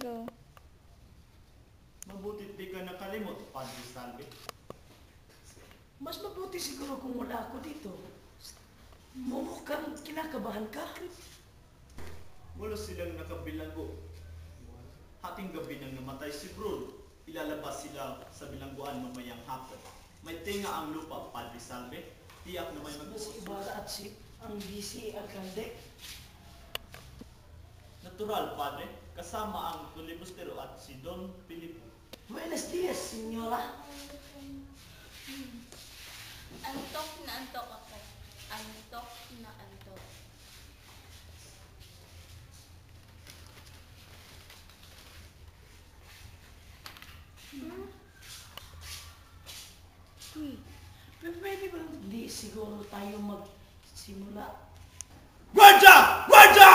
Go. Mabuti di ka nakalimot, Padre Salve. Mas mabuti siguro kung wala ako dito. Mukhang kinakabahan ka. Wala silang nakabilanggo. Hating gabi nang namatay si Brul. Ilalabas sila sa bilangguan mamayang hapon. May tinga ang lupa, Padre Salve. Tiyak na may Si mag-uus. Ibarra at si ang BC Alcalde. Natural, Padre. Kasama ang Tulibustero at si Don Filipo. Buenos dias, senyora. Antok na antok ako. Antok na antok. Pwede ba hindi siguro tayo magsimula? Gwardiya! Gwardiya!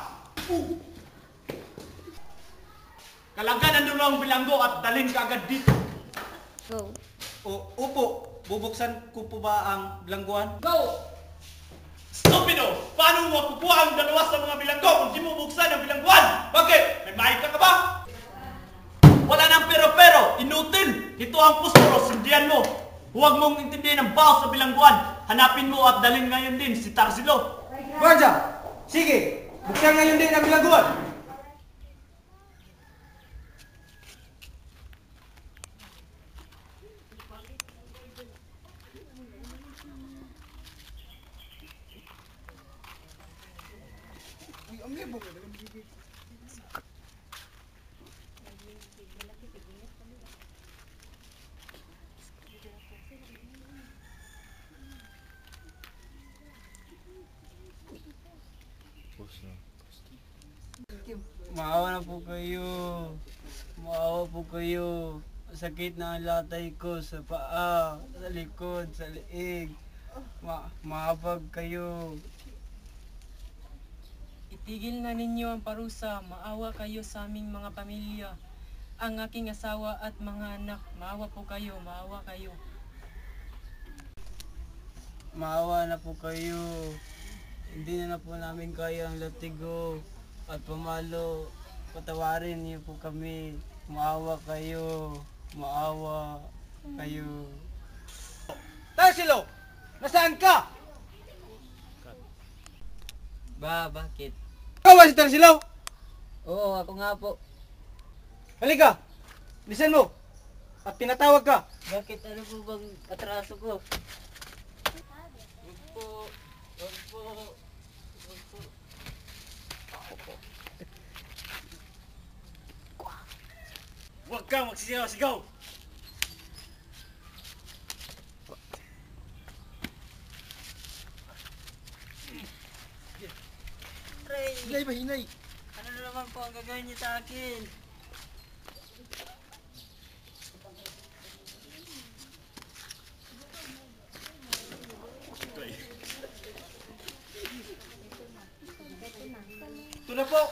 Kalagyan ang dalawang bilanggo at dalhin ka agad dito. Go. Opo, bubuksan ko po ba ang bilangguan? Go! Stupido! Paano mo makukuha ang dalawa sa mga bilanggo kung di mo buksan ang bilangguan? Bakit? May mahika ka ba? Wala nang pero-pero! Inutil! Ito ang pusporo, sindihan mo! Huwag mong intindihin ang bawas sa bilangguan. Hanapin mo at dalhin ngayon din si Tarsilo. Gwardiya! Sige, buksan ngayon din ang bilangguan! Maawa na po kayo. Maawa po kayo. Sakit na ang latay ko sa paa, sa likod, sa liig. Mahabag kayo. Itigil na ninyo ang parusa, maawa kayo sa aming mga pamilya. Ang aking asawa at mga anak, maawa po kayo, maawa kayo. Maawa na po kayo. Hindi na po namin kaya ang latigo at pamalo. Patawarin niyo po kami. Maawa kayo. Maawa kayo. Tarsilo! Nasaan ka? Bakit? Ikaw ba si Tarsilo? Oo, ako nga po. Halika! Lisan mo! At tinatawag ka! Bakit ano po bang atraso ko? Huwag po. Huwag po. Huwag po. Huwag kang magsisigaw-sigaw! Ray! Hinay ba hinay? Ano na naman po ang gagawin niyo sa akin? Ito na po!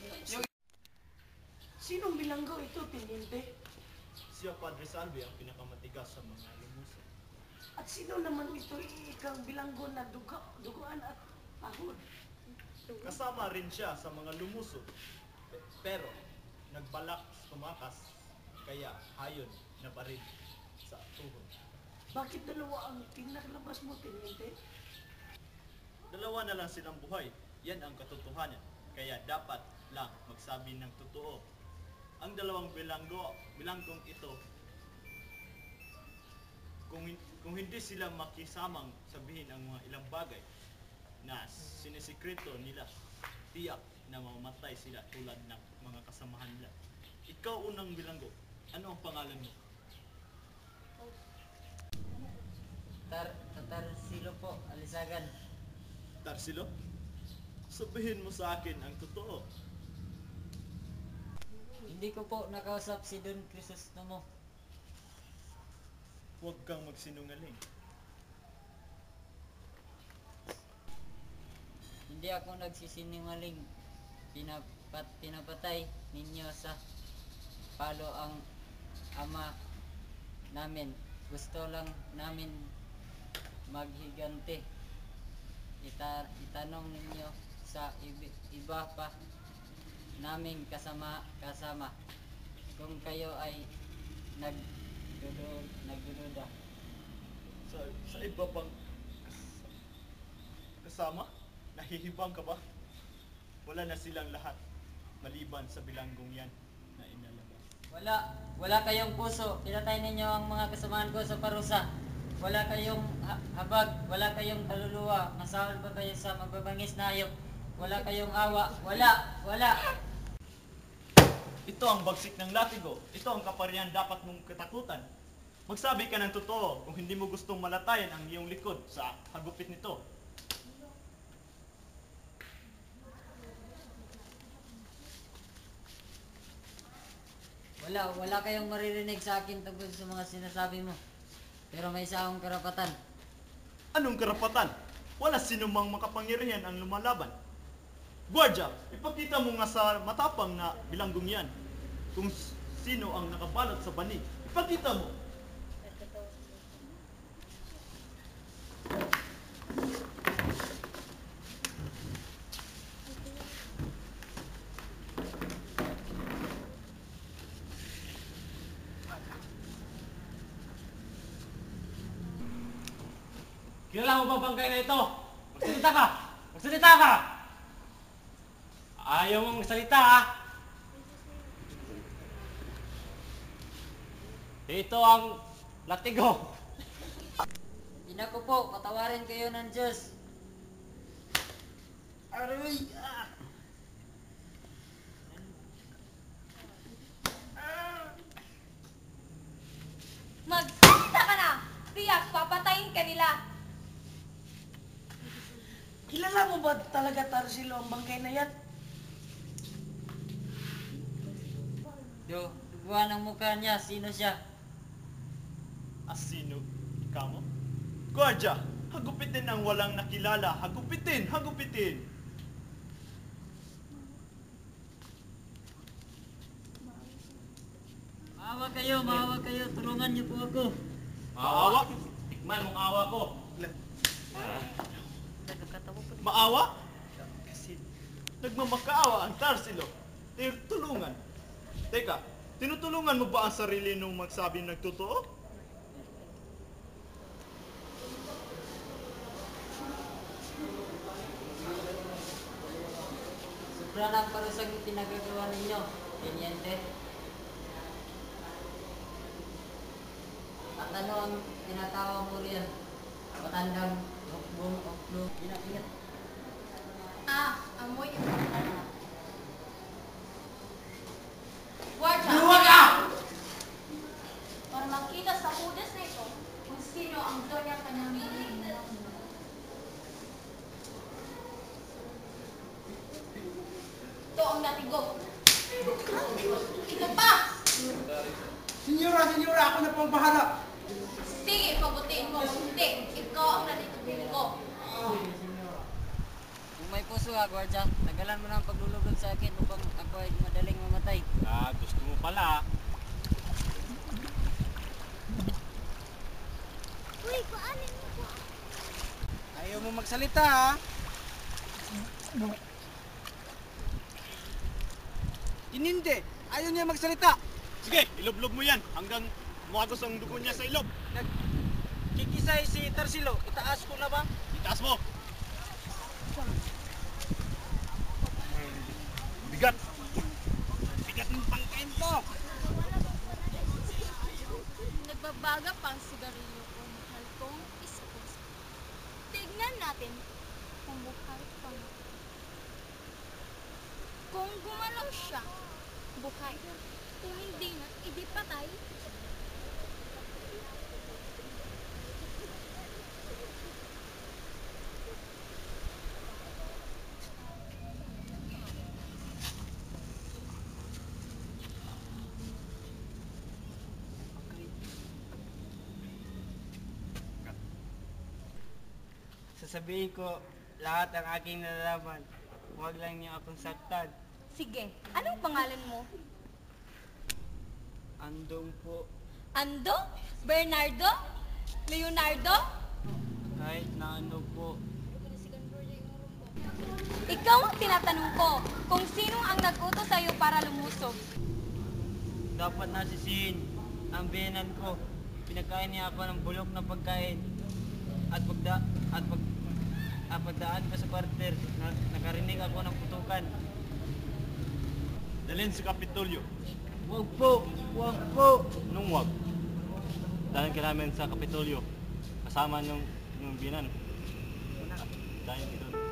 Sinong bilanggo ito, Teniente? Siya, Padre Salve, ang pinakamatigas sa mga lumuso. At sino naman ito ikang bilanggo na duguan at pahod? Kasama rin siya sa mga lumuso. Pero, nagbalak tumakas, kaya hayon na pa rin sa tuhod. Bakit dalawa ang pinaglabas mo, Teniente? Dalawa na lang silang buhay. Yan ang katotohanan. Kaya dapat lang magsabi ng totoo. Ang dalawang bilanggong ito, kung hindi sila makisamang sabihin ang mga ilang bagay na sinisikreto nila, tiyak na mamamatay sila tulad ng mga kasamahan nila. Ikaw unang bilanggo, ano ang pangalan mo? Tarsilo po, Alisagan. Tarsilo? Sabihin mo sa akin ang totoo. Hindi ko po nakausap si Don Crisostomo. Huwag kang magsinungaling. Hindi ako nagsisinungaling. Pinapatay ninyo sa palo ang ama namin. Gusto lang namin maghigante. Itanong ninyo sa iba pa naming kasama kung kayo ay nagdududa. Sa iba bang kasama? Nahihibang ka ba? Wala na silang lahat, maliban sa bilanggong yan na inalabas. Wala kayong puso. Pinatay ninyo ang mga kasamaan ko sa parusa. Wala kayong habag, wala kayong kaluluwa. Nasahol pa kayo sa magbabangis na hayop. Wala kayong awa. Wala. Ito ang bagsik ng latigo. Ito ang kaparian dapat mong katakutan. Magsabi ka ng totoo kung hindi mo gustong malatayan ang iyong likod sa hagupit nito. Wala kayong maririnig sa akin tungkol sa mga sinasabi mo. Pero may isa akong karapatan. Anong karapatan? Wala sinumang makapangyarihan ang lumalaban. Guardia, ipakita mo nga sa matapang na bilanggong yan kung sino ang nakabalot sa banig. Ipakita mo. Kilala mo ba bangkay na ito? Magsalita ka! Magsalita ka! Ayaw mong magsalita, ha? Ito ang latigo. Ina ko po, patawarin kayo ng Diyos. Aray! Magsalita ka na! Tiyak, papatayin ka nila! Kilala mo ba talaga Tarsilo ang bangkay na yan? Duguan ang mukha niya. Sino siya? Asino? Ikaw mo? Guardia, hagupitin ang walang nakilala. Hagupitin! Hagupitin! Maawa kayo. Tulungan niyo po ako. Maawa? Tikman mong awa ko. Maawa? Nagmamakaawa ang Tarsilo. Tulungan. Teka, tinutulungan mo ba ang sarili nung magsabing nagtotoo? Sobra na ang parusang pinagagawa ninyo. Teniente. At ano ang tinatawag mo riyan? Matandang hukbong oklo. Ingat. Amoy yung mga Guardia! Luwag ka! Para makita sa hudas na ito kung sino ang donya kanyang miling. Ito ang latigo. Ito pa! Senyora, ako na pong bahala. Sige, pagutiin mo. Hindi, ikaw ang latigo. Kung may puso ka, Guardia, tagalan mo na ang paglulugod sa akin upang ako ay madaling mamatay. Gusto mo pala. Ayaw mo magsalita, ha? Ininde, ayaw niya magsalita. Sige, iloblog mo yan hanggang muagos ang dugo niya sa ilog. Kikisay si Tarsilo, itaas ko na ba? Itaas mo! Bigat! Bigat ng pangkain to! Nagbabaga pang sigarilyo ko, mahal kong ispos. Tignan natin kung buhay pa. Kung gumalaw siya, buhay. Kung hindi na, idi patay. Sasabihin ko lahat ang aking nalalaman. Huwag lang niyo akong saktan. Sige, anong pangalan mo? Andong po, Ando? Bernardo? Leonardo? kahit na ano po. Ikaw ang tinatanong ko, kung sino ang nag-utos sa'yo para lumusog. Dapat nasisihin ang biyanan ko. Pinagkain niya ako ng bulok na pagkain. At pagdaan ko sa quarter, nakarinig ako ng putukan. Dalhin sa Kapitolyo. Wag po! Wag po! Nung wag. Dalhin ka namin sa Kapitolyo. Kasama yung binan. Dalhin ka doon.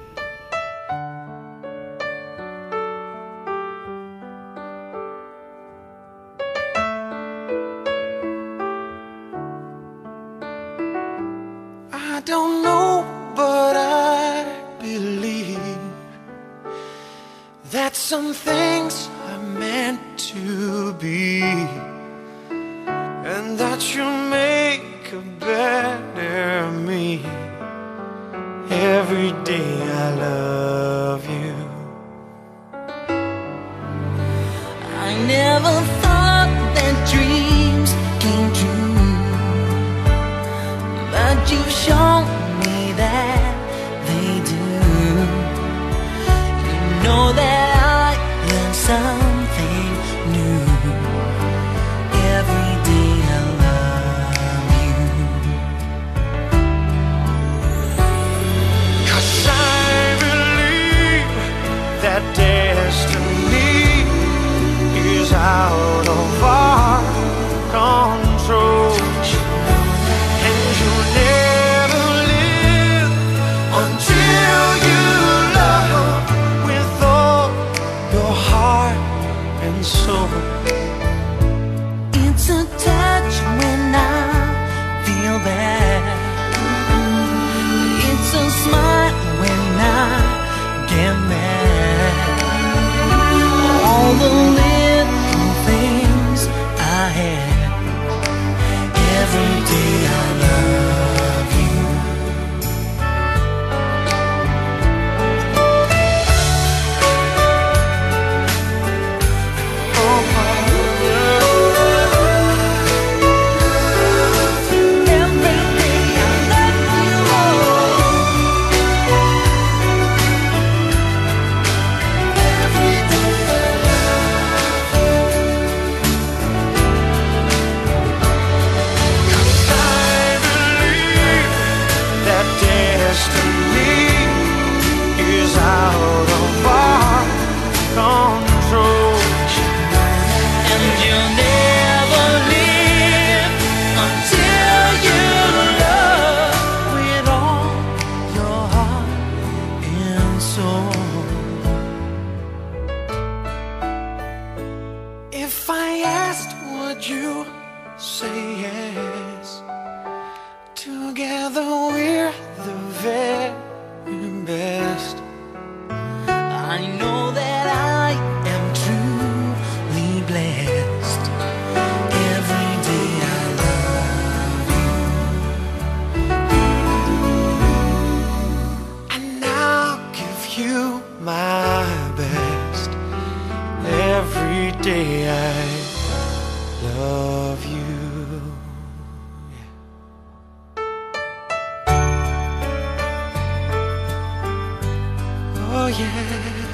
I don't know, but I believe that some things are meant to be, and that you'll make a better me. Every day I love you. I never thought that dreams came true, but you've shown me that they do. You know that I learn something new. Every day I love you. 'Cause I believe that destiny is out of our control, and you'll never live until you love with all your heart and soul. It's a touch when I feel bad. It's a smile when I get mad. All the little things I had. Every day I love you. Oh, yeah. Every day I love you. Every day I love you. I believe that destiny is out of our control, And you'll never live until you love with all your heart and soul. if I asked, would you say yes? Together we're the very best. I know that I am truly blessed. Every day I love you. And I'll give you my best. Every day I love you. Oh yeah.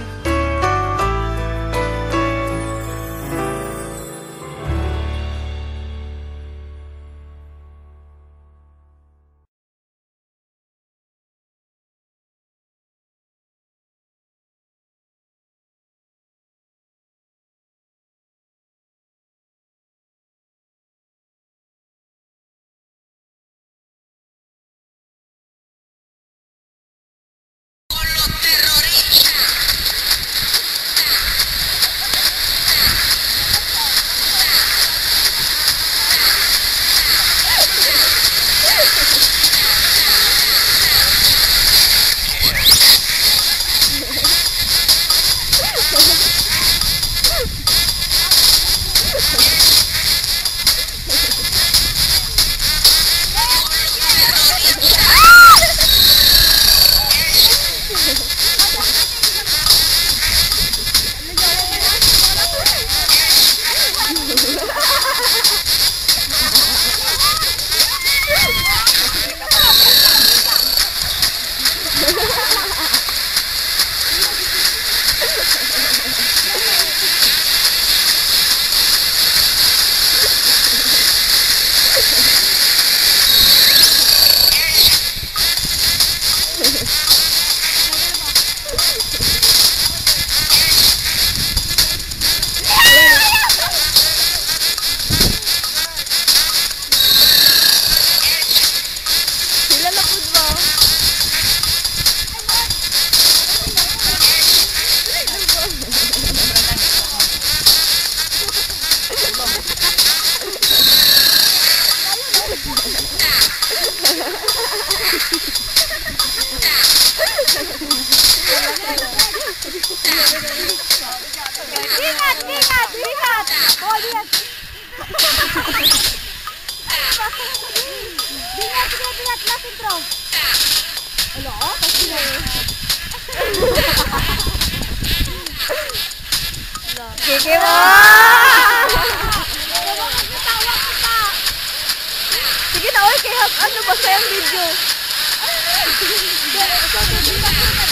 Sige mo! Sige na, oy, kaya ano ba sa yung video?